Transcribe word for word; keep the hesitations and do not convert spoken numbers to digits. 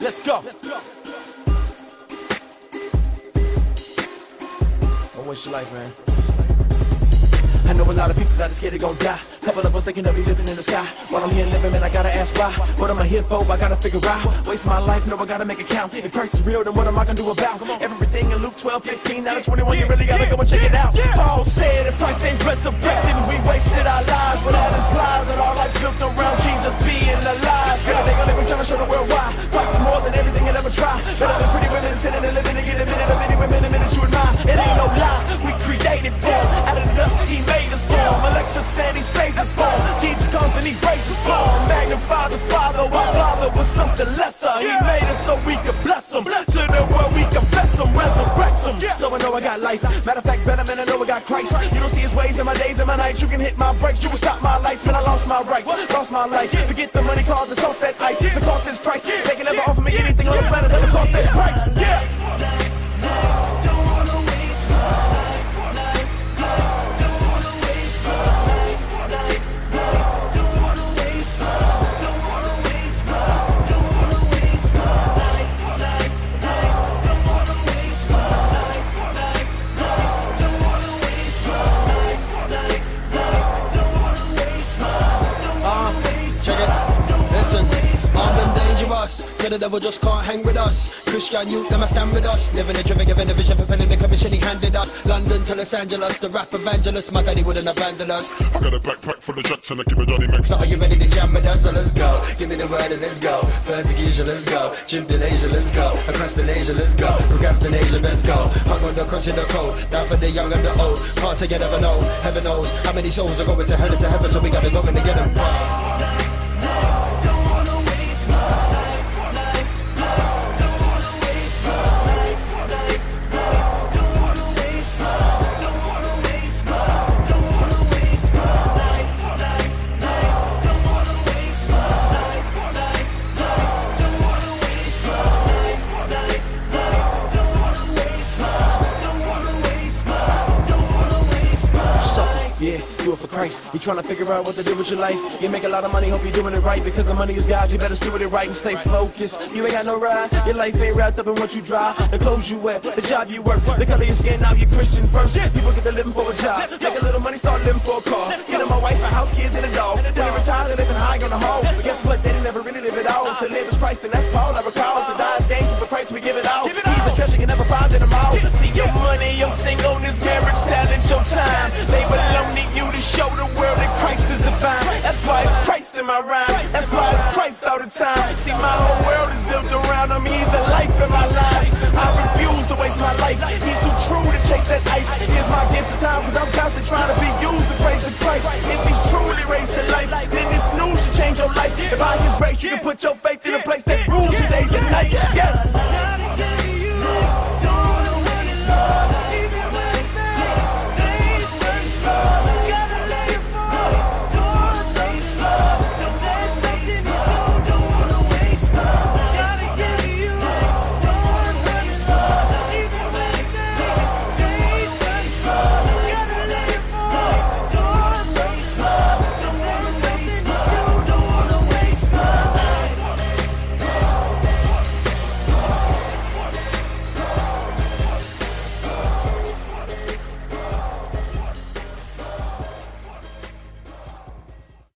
Let's go. Don't waste your life, man. I know a lot of people that are scared they gon' die. Couple of them thinking they'll be living in the sky. While I'm here living, man, I gotta ask why. What am I here for? I gotta figure out. Waste my life, no, I gotta make it count. If Christ is real, then what am I gonna do about everything in Luke twelve, fifteen, out of twenty-one, you really gotta go and check it out. Paul said if Christ ain't resurrected, we wasted our lives. But that implies that our life's built around Jesus being alive. Everything I live, we trying to show the world why. Christ is more than everything you'll ever try. Better than pretty women sitting and living to get a minute of any women, a minute you admire. It ain't no lie, we created for him. Out of the dust, he made us born. Alexa said he saves us from. Jesus comes and he breaks us from. Magnify the Father, our Father was something lesser. He made us so we could bless him. To the world we confess him, resurrect him. So I know I got life. Matter of fact, better man, I know I got Christ. You don't see his ways in my days and my nights. You can hit my brakes, you can stop my life. When I lost my rights, lost my life. Forget the money, cause the toss that ice. The cost is Christ. They can never offer me anything on the planet that will cost that price. Yeah. So the devil just can't hang with us. Christian youth, them a stand with us. Living a driven, giving a vision, fulfilling the commission he handed us. London to Los Angeles, the rap evangelist. My daddy wouldn't abandon us. I got a backpack full of Jackson, I keep a Johnny Max. So are you ready to jam with us? So let's go. Give me the word and let's go. Persecution, let's go. Tribulation, let's go. Procrastination, let's go. Procrastination, let's go. Hung on the cross in the cold. Down for the young and the old. Can't say you never know. Heaven knows how many souls are going to hell and to heaven. So we gotta go in to get them. Yeah, do it for Christ. You trying to figure out what to do with your life. You make a lot of money, hope you're doing it right. Because the money is God, you better steward it right and stay focused. You ain't got no ride, your life ain't wrapped up in what you drive. The clothes you wear, the job you work, the color of your skin, now you Christian first. People get to living for a job, make a little money, start living for a car. Get my wife, a house, kids, and a dog. When they retire, they're living high on the hole. But guess what, they didn't never really live it all. To live is Christ, and that's Paul. I recall, to die is gain, so for Christ we give it all. He's the treasure you never find in them all. See your money, your singleness, marriage, talent, your time. They belong to you to show the world that Christ is divine. That's why it's Christ in my rhyme. That's why it's Christ all the time. See, my whole world is built around him. He's the life in my life. I refuse to waste my life. He's too true to chase that ice. Here's my gift of time, cause I'm constantly trying to be used to praise the Christ. If he's truly raised to life, then this news should change your life. If by his grace you can put your faith in a place that